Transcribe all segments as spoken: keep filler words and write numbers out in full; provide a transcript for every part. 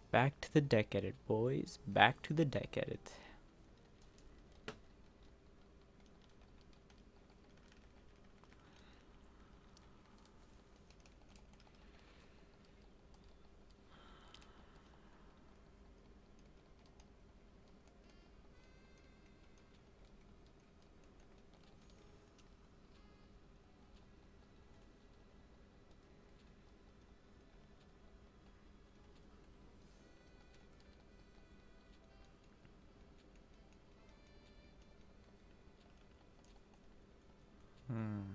Back to the deck edit, boys. Back to the deck edit. Hmm.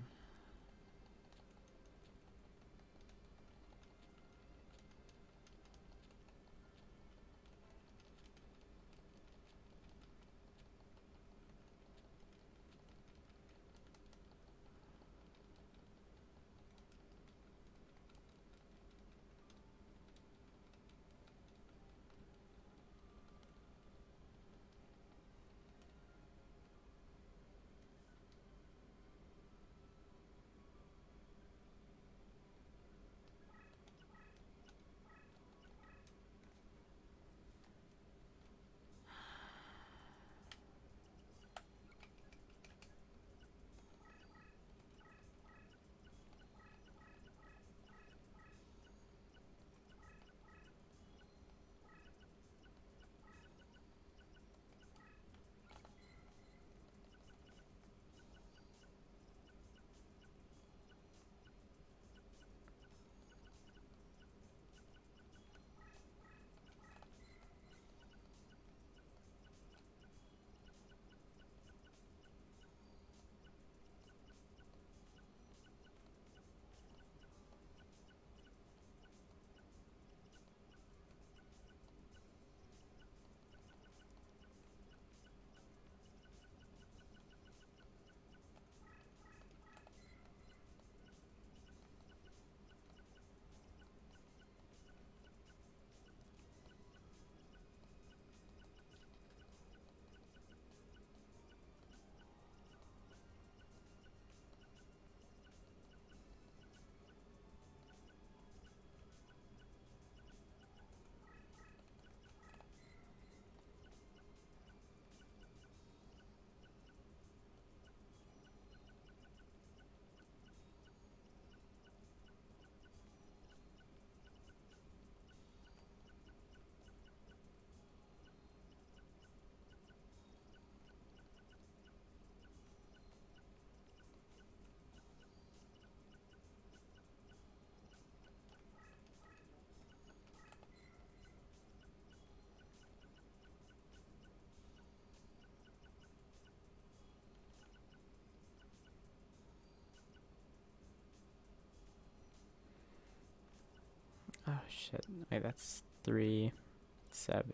Oh shit. Wait, that's three, seven,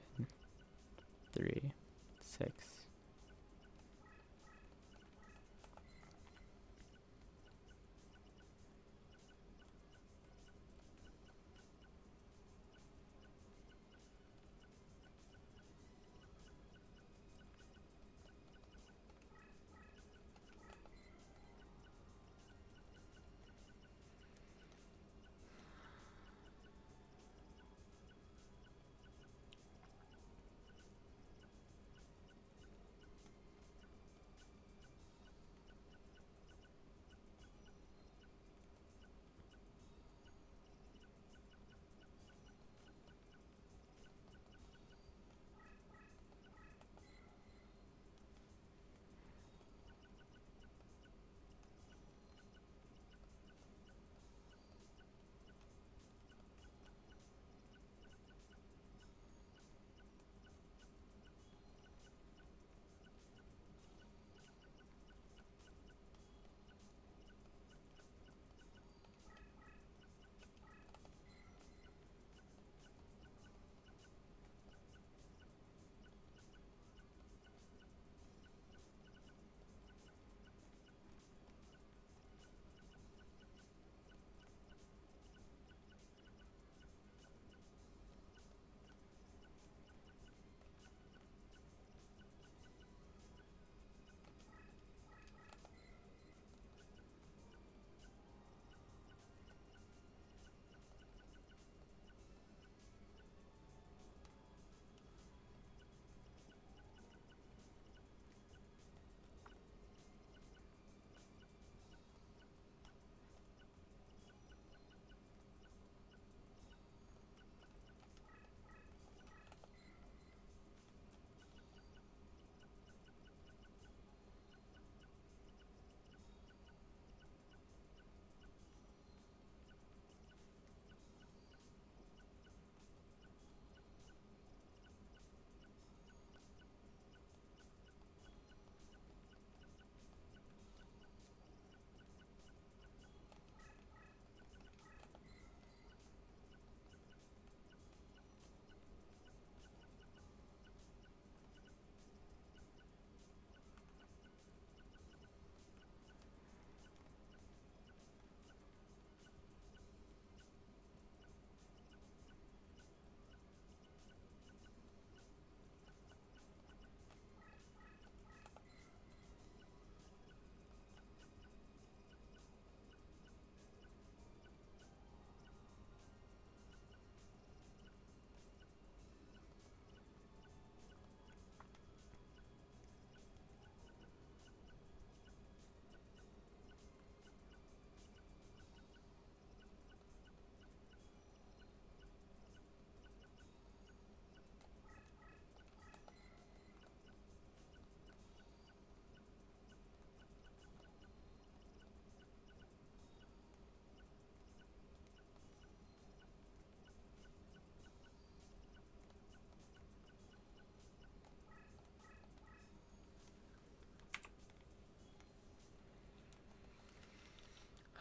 three, six.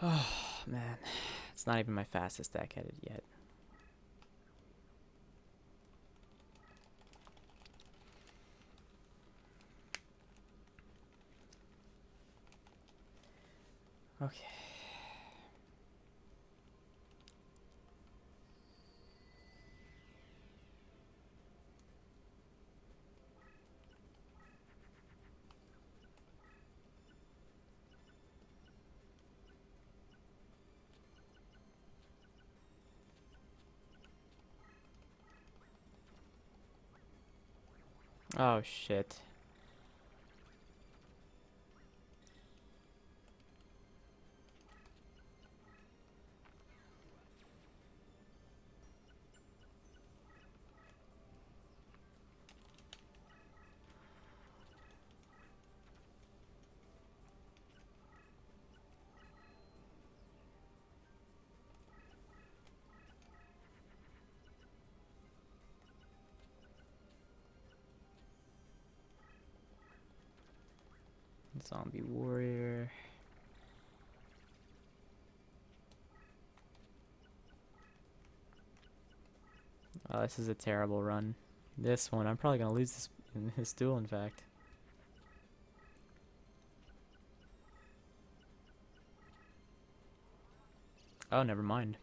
Oh, man. It's not even my fastest deck edit yet. Okay. Oh, shit. Zombie warrior. Oh, this is a terrible run. This one, I'm probably gonna lose this in this duel, in fact. Oh, never mind.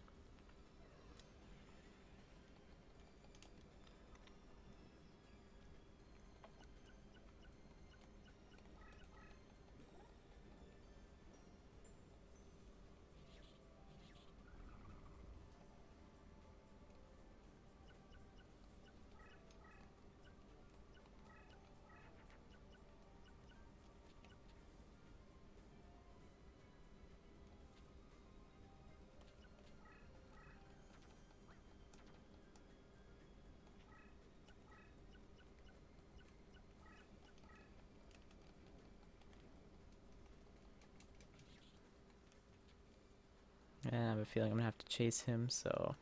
And I have a feeling I'm gonna have to chase him, so...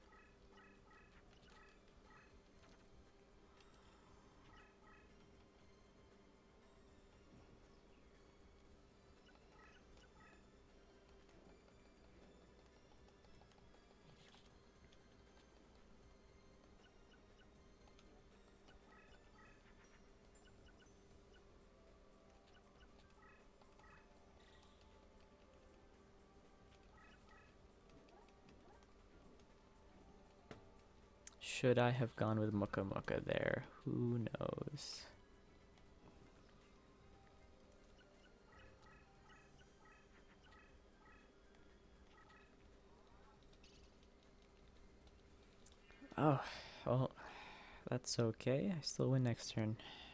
Should I have gone with Mucka Mucka there? Who knows? Oh, well, that's okay. I still win next turn.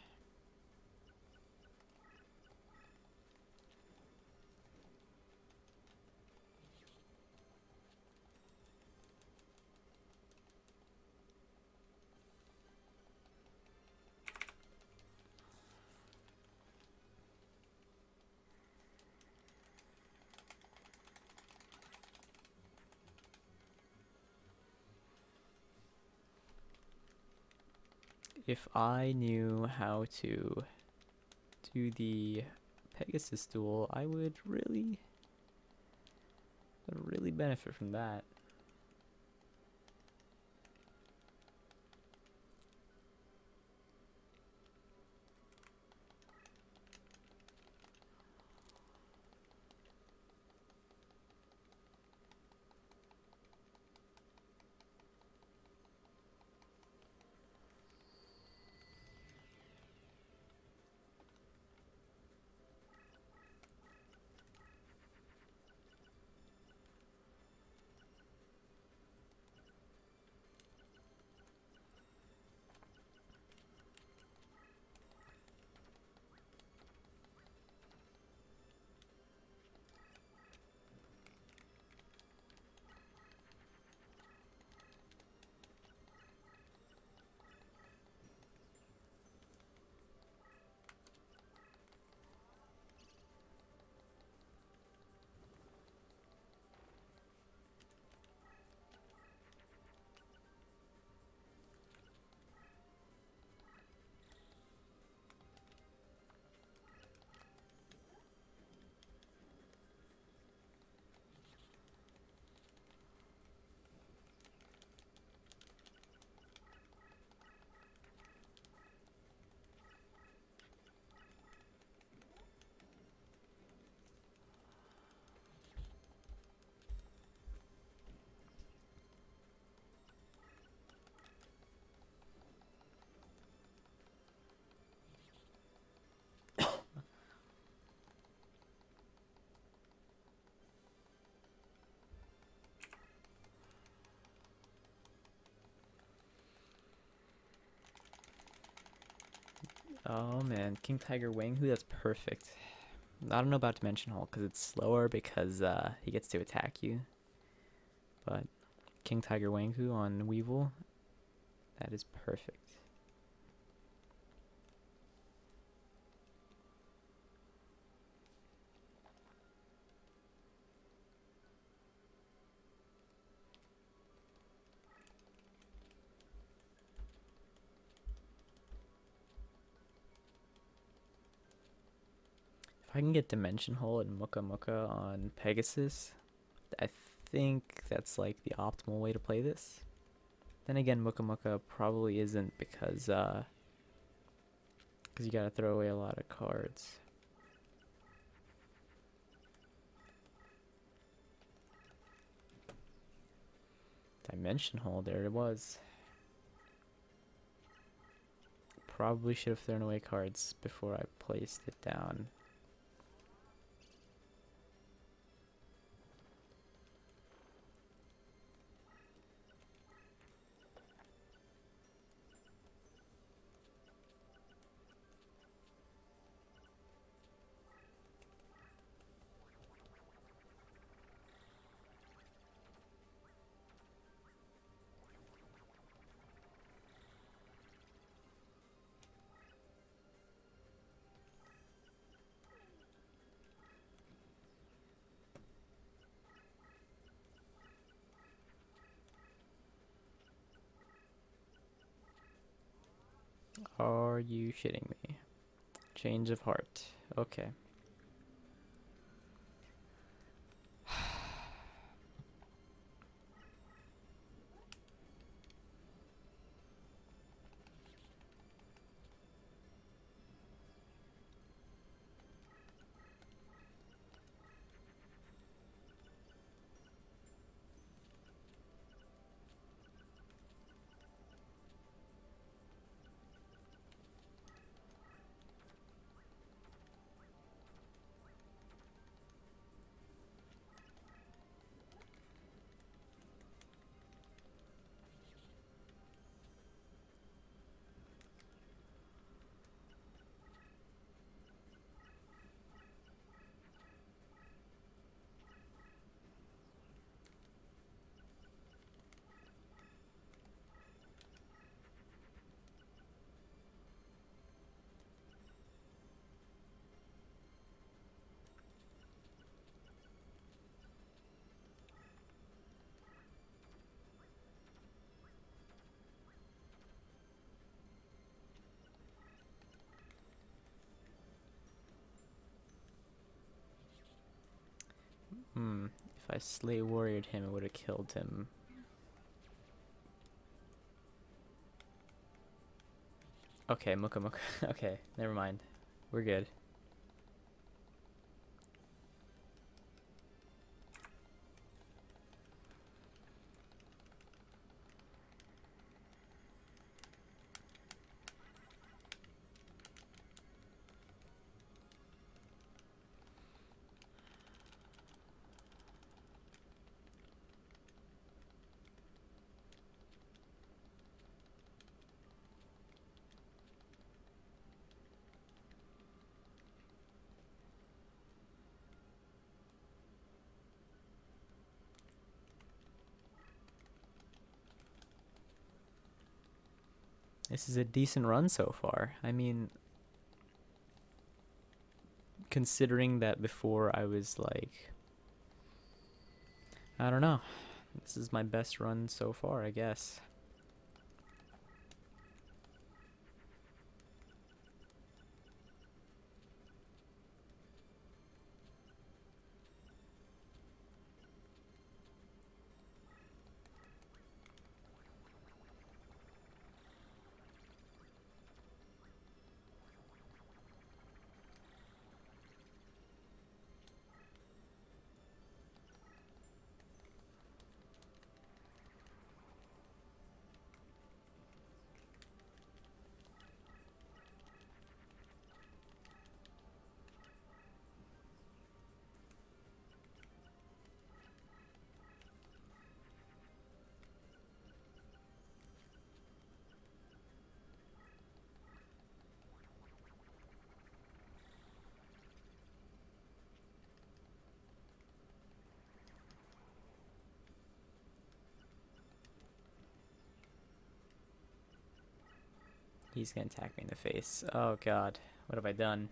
If I knew how to do the Pegasus duel, I would really, would really benefit from that. Oh man, King Tiger Wanghu, that's perfect. I don't know about Dimension Hole because it's slower because uh, he gets to attack you. But King Tiger Wanghu on Weevil, that is perfect. If I can get Dimension Hole and Muka Muka on Pegasus, I think that's like the optimal way to play this. Then again, Muka Muka probably isn't because uh, because you gotta throw away a lot of cards. Dimension Hole, there it was. Probably should have thrown away cards before I placed it down. Are you shitting me? Change of heart. Okay. Hmm. If I Slay Warriored him, it would have killed him. Okay, Muka Muka. Okay, never mind. We're good. This is a decent run so far. I mean, considering that before I was like, I don't know. This is my best run so far, I guess. He's gonna attack me in the face. Oh god, what have I done?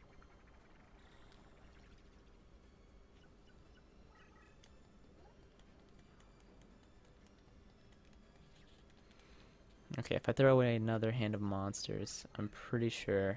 Okay, if I throw away another hand of monsters, I'm pretty sure...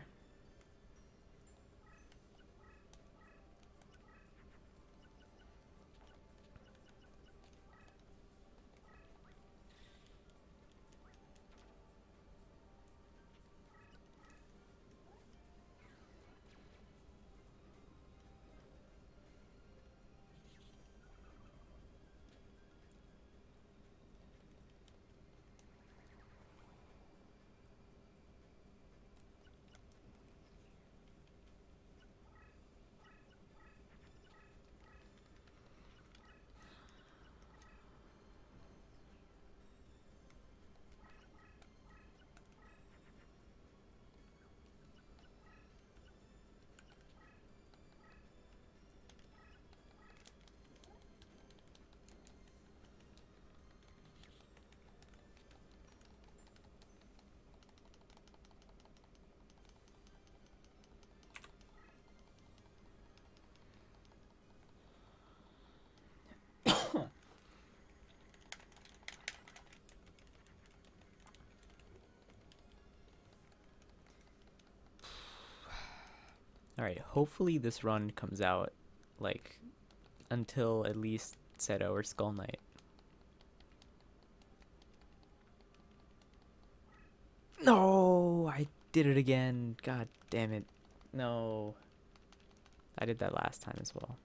Alright, hopefully this run comes out, like, until at least Seto or Skull Knight. No! I did it again. God damn it. No. I did that last time as well.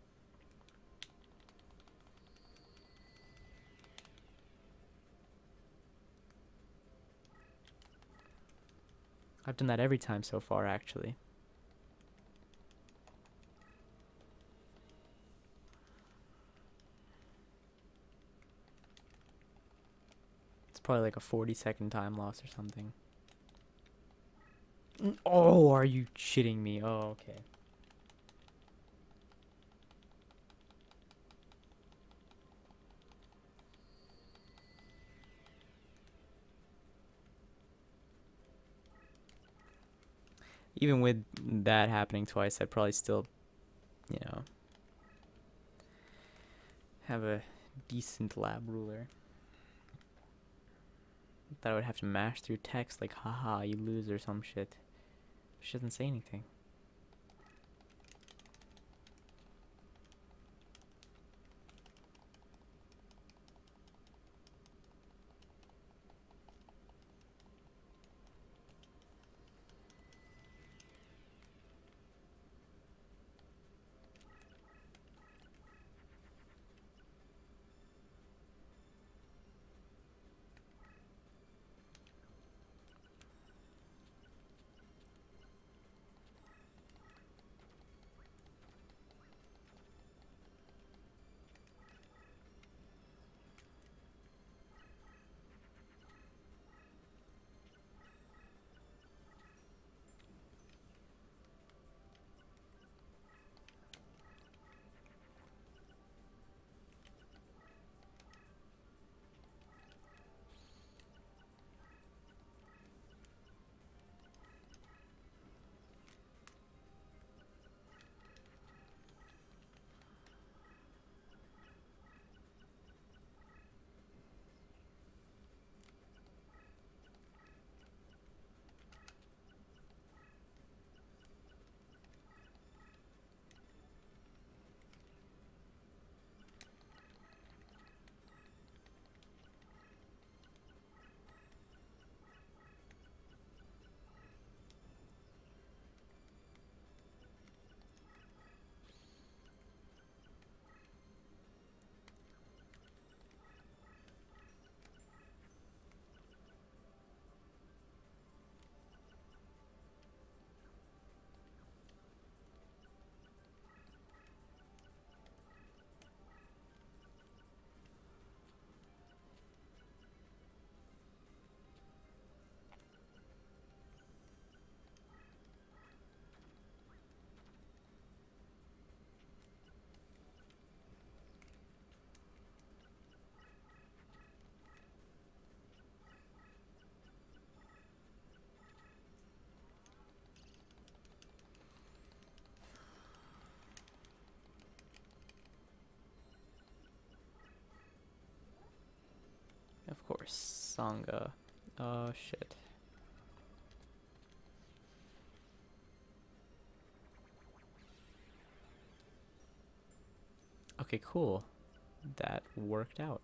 I've done that every time so far, actually. It's probably like a forty second time loss or something. Oh, are you shitting me? Oh, okay. Even with that happening twice, I'd probably still, you know, have a decent lab ruler. Thought I would have to mash through text like, haha, you lose or some shit. She doesn't say anything. course, Sangha. Oh shit. Okay, cool. That worked out.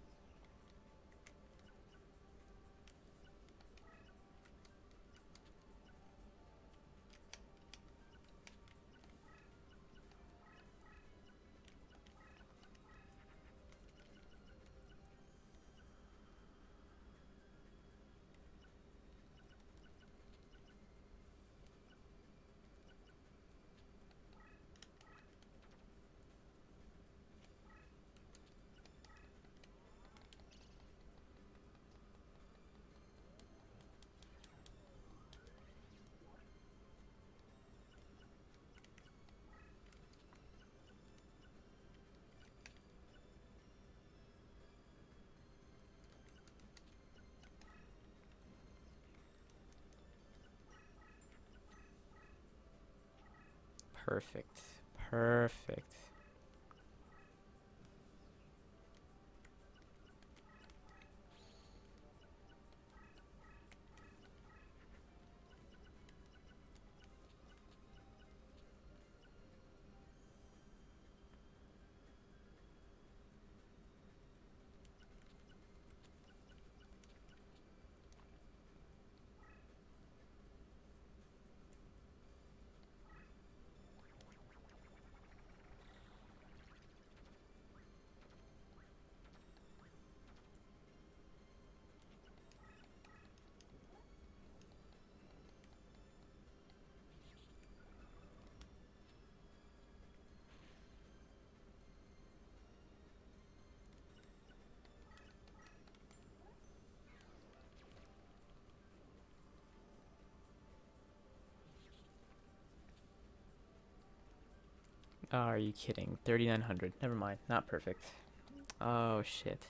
Perfect. Perfect. Oh, are you kidding? thirty-nine hundred. Never mind. Not perfect. Oh, shit.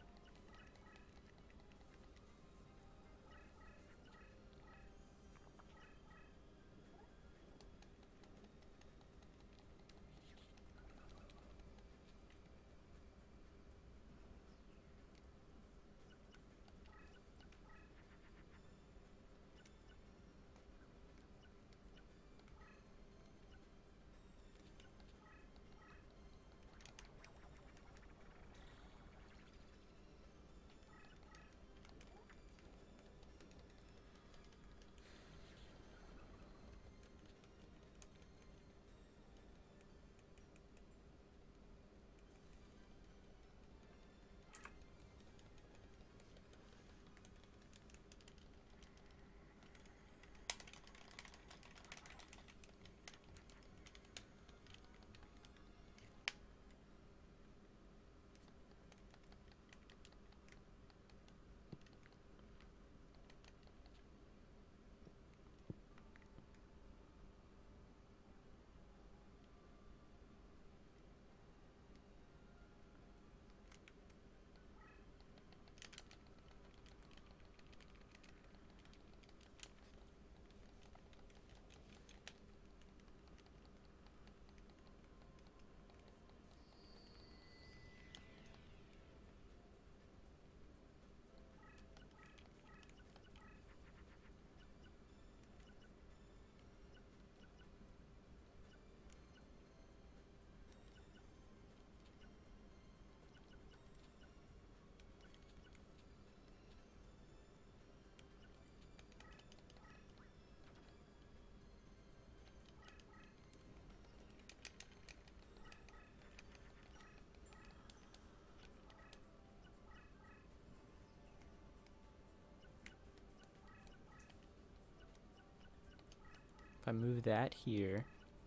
If I move that here,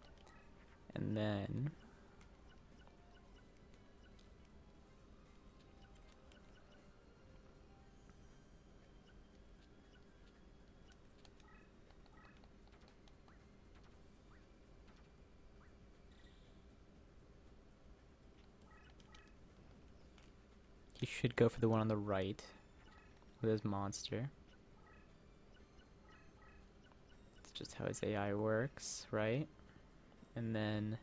and then he should go for the one on the right with his monster. It's just how his A I works, right? And then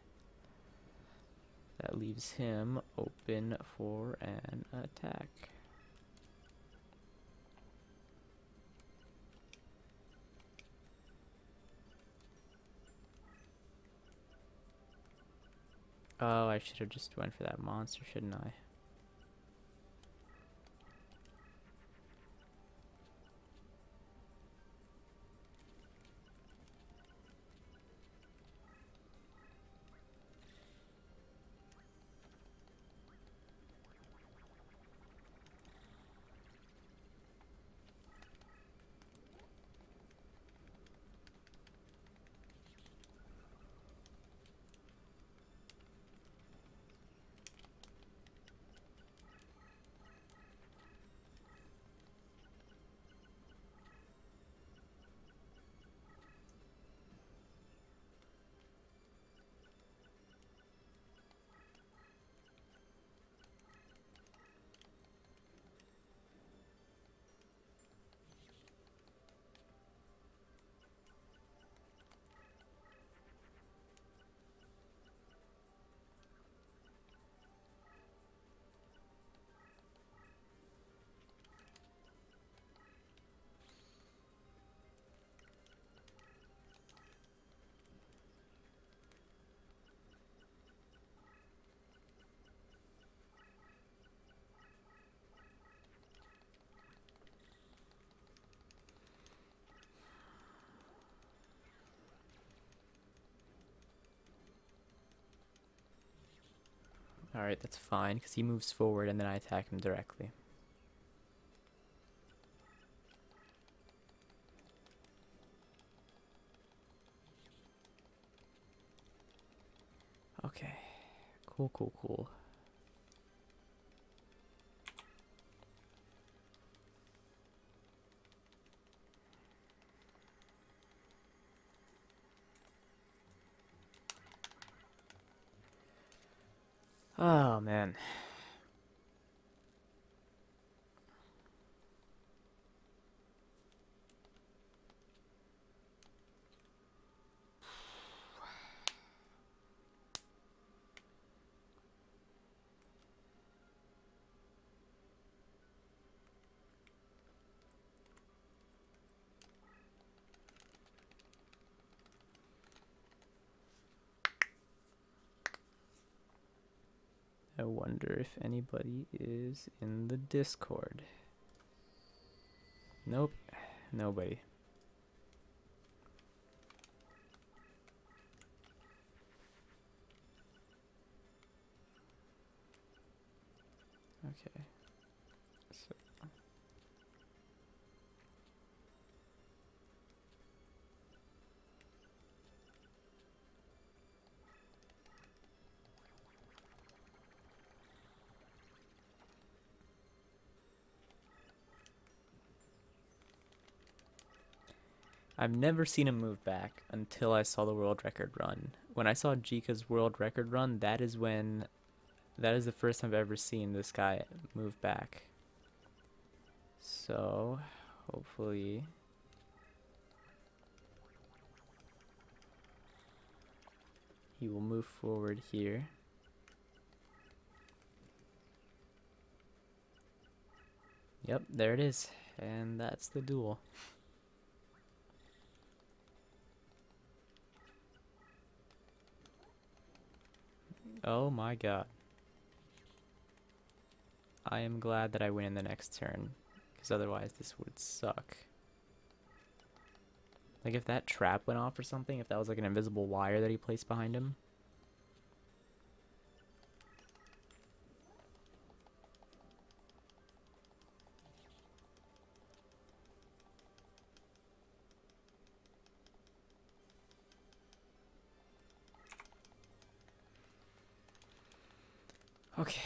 that leaves him open for an attack. Oh, I should have just went for that monster, shouldn't I? Alright, that's fine, because he moves forward and then I attack him directly. Okay. Cool, cool, cool. Oh, man. I wonder if anybody is in the Discord. Nope, nobody. Okay. So I've never seen him move back until I saw the world record run. When I saw Jika's world record run, that is when that is the first time I've ever seen this guy move back. So, hopefully he will move forward here. Yep, there it is. And that's the duel. Oh my god. I am glad that I win in the next turn, because otherwise this would suck. Like if that trap went off or something, if that was like an invisible wire that he placed behind him. Okay.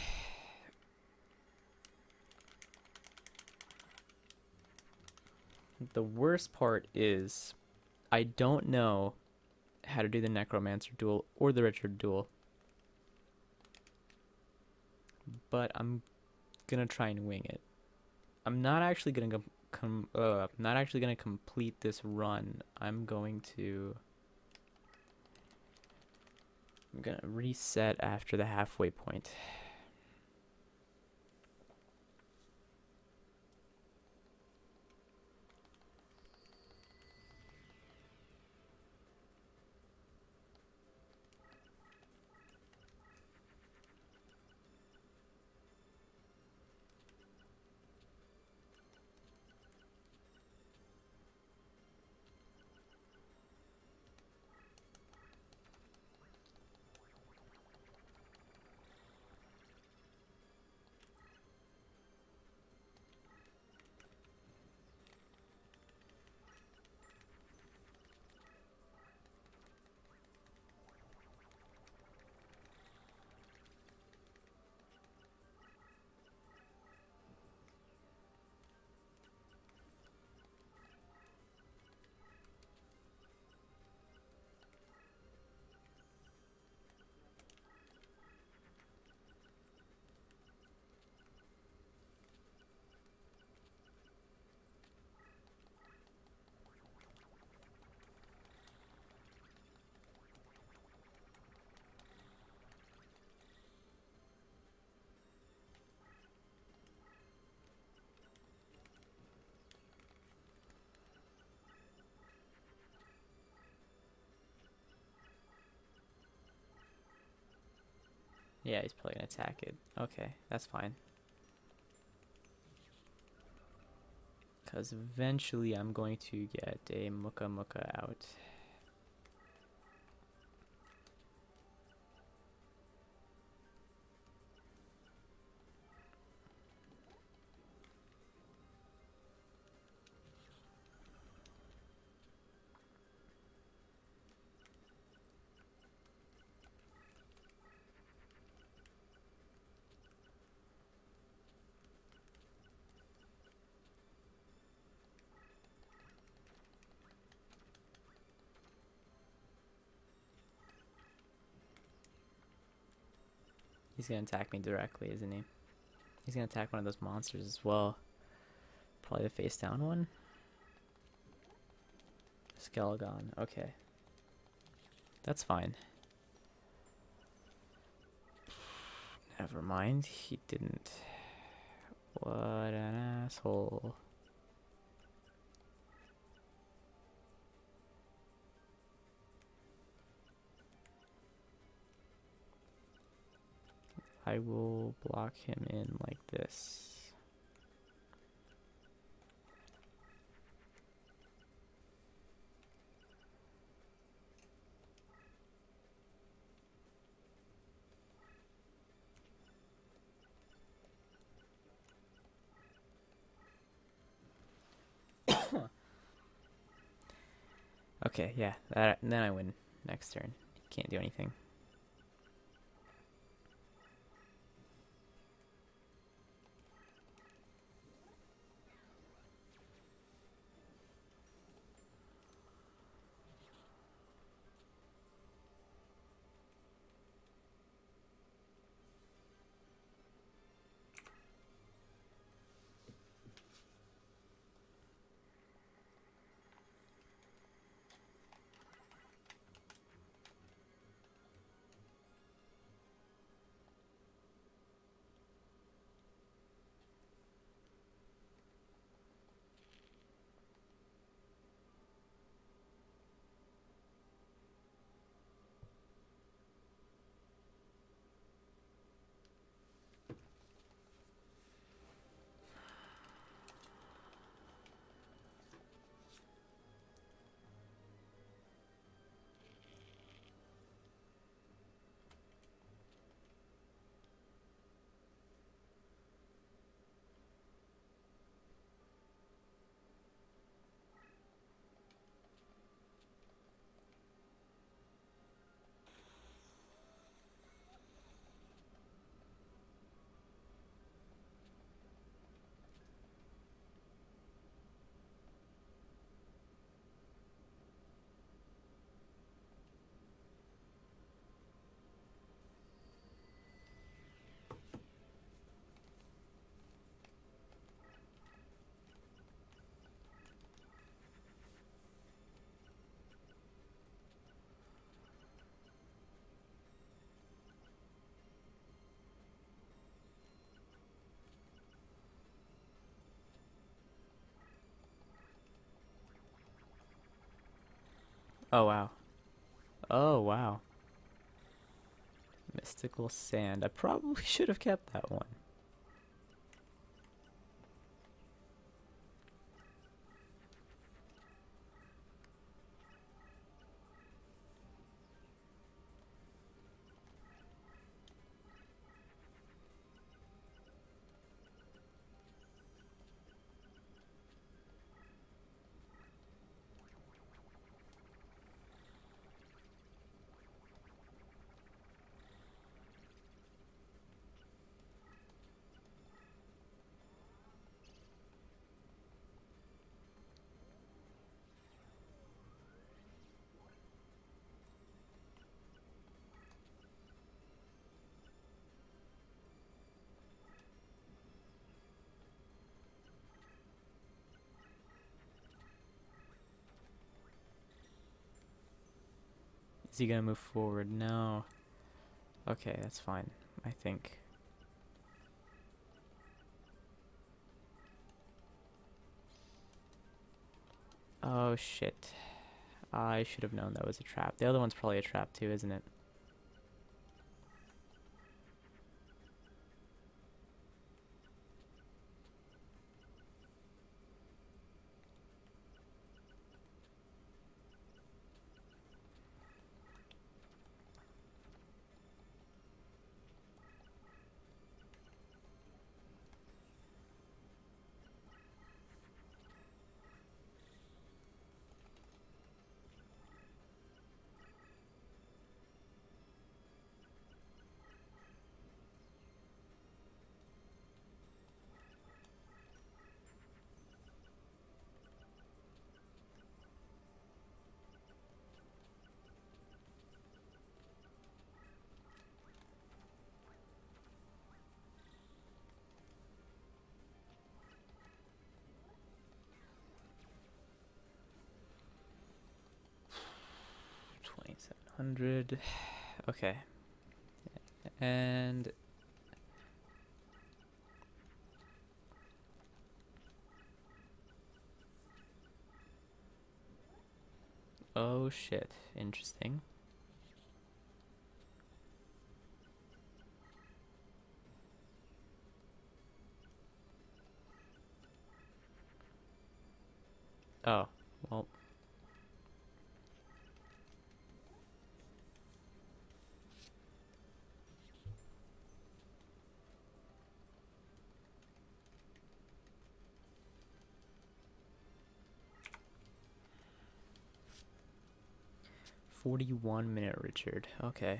The worst part is I don't know how to do the Necromancer duel or the Richard duel. But I'm gonna try and wing it. I'm not actually gonna com com uh, not actually gonna complete this run. I'm going to I'm gonna reset after the halfway point. Yeah, he's probably gonna attack it. Okay, that's fine. Because eventually I'm going to get a Muka Muka out. He's gonna attack me directly, isn't he? He's gonna attack one of those monsters as well. Probably the face down one. Skelegon, okay. That's fine. Never mind, he didn't. What an asshole. I will block him in like this. Okay, yeah, that, then I win next turn. Can't do anything. Oh, wow. Oh, wow. Mystical Sand. I probably should have kept that one. Is he gonna move forward? No. Okay, that's fine, I think. Oh shit. I should have known that was a trap. The other one's probably a trap too, isn't it? one hundred. Okay. And oh shit, interesting. Oh, well. forty-one minute Richard. Okay.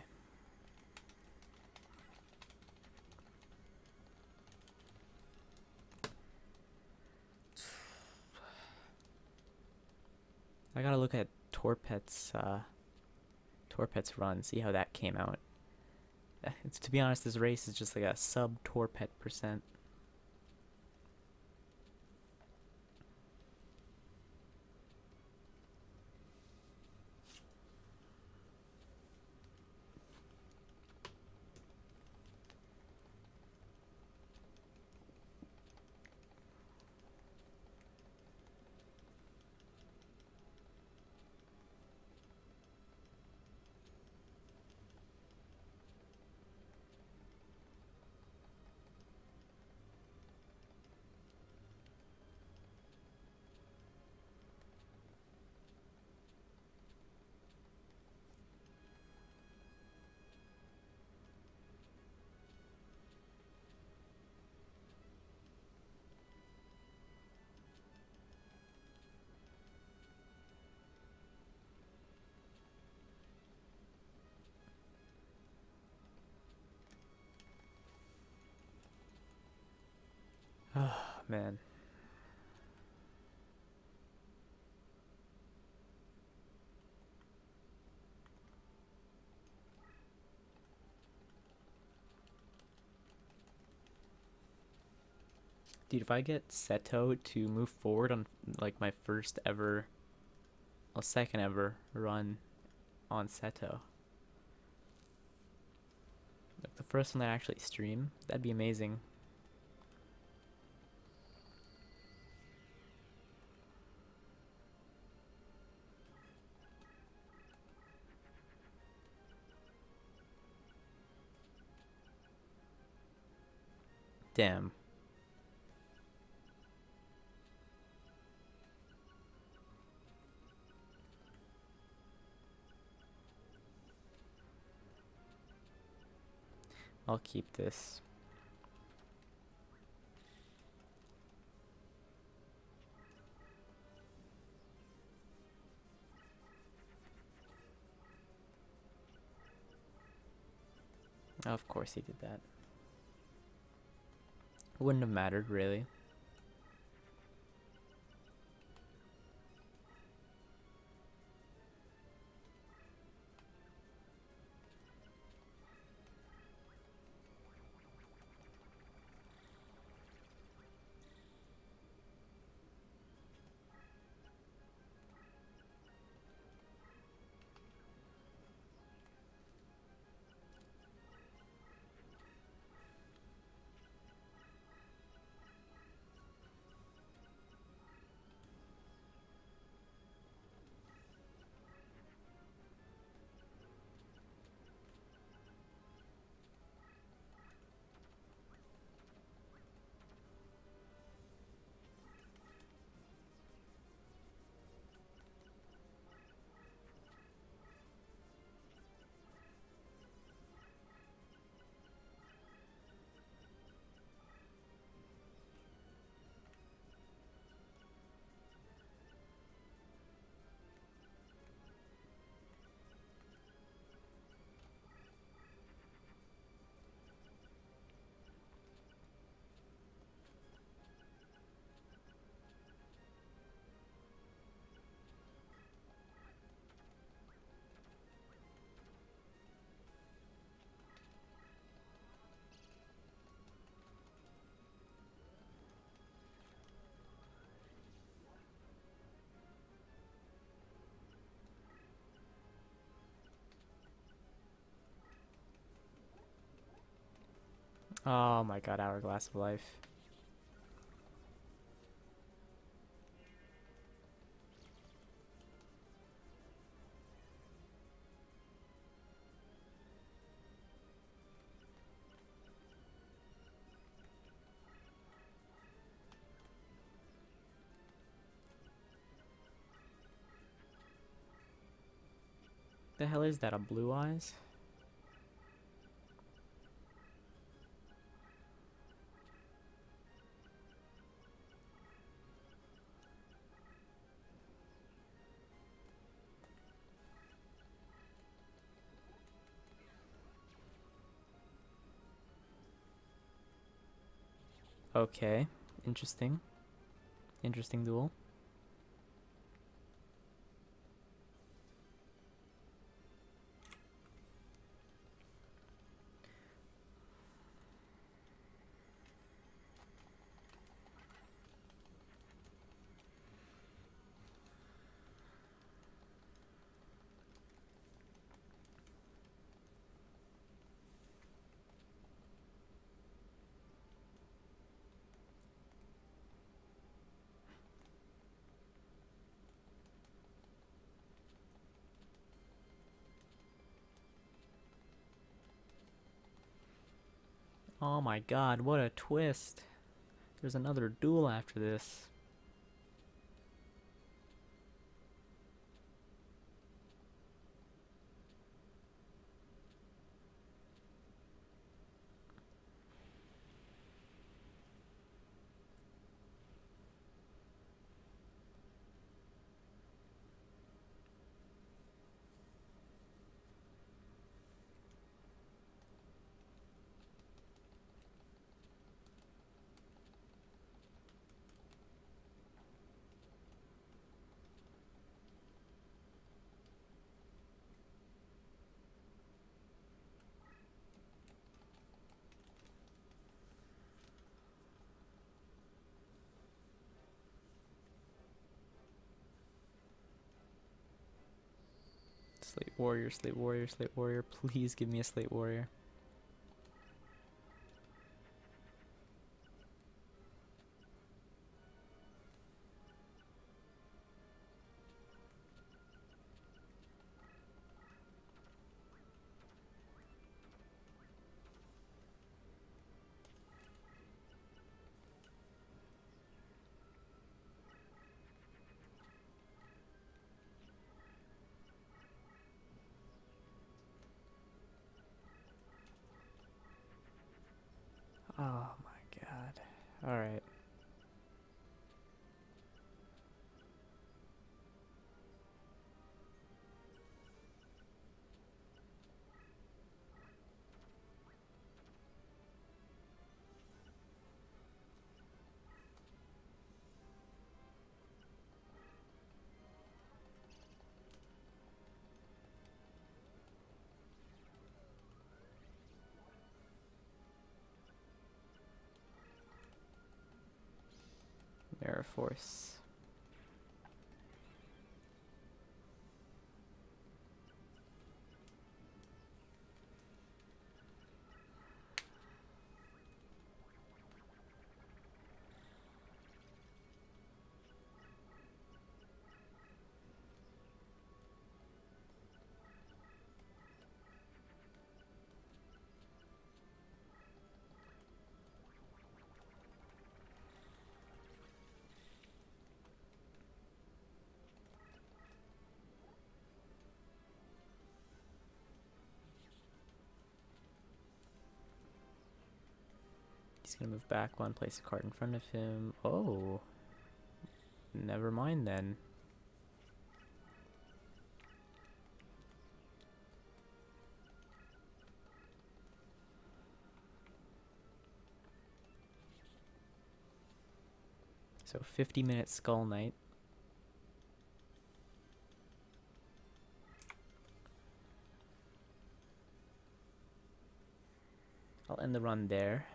I gotta look at Torpet's uh Torpet's run, see how that came out. It's, to be honest, this race is just like a sub Torpet percent. Oh man. Dude, if I get Seto to move forward on like my first ever, well, second ever run on Seto, like the first one that I actually stream, that'd be amazing. Damn. I'll keep this. Of course he did that. Wouldn't have mattered, really. Oh my god, Hourglass of Life. The hell is that, a Blue Eyes? Okay, interesting. Interesting duel. Oh my god, what a twist. There's another duel after this. Slate Warrior, Slate Warrior, Slate Warrior. Please give me a Slate Warrior. Oh my god. Alright. Mirror Force. He's gonna move back one, place a card in front of him. Oh. Never mind then. So fifty minute Skull Knight. I'll end the run there.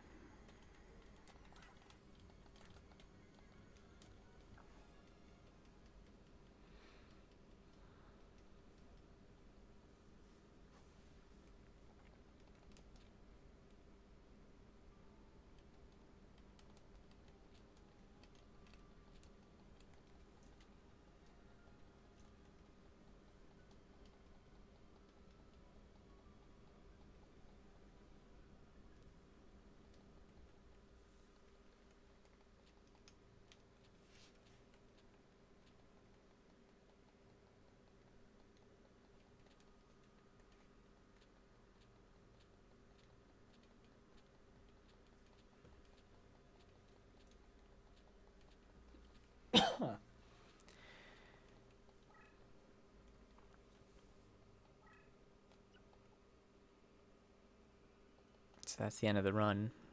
So that's the end of the run.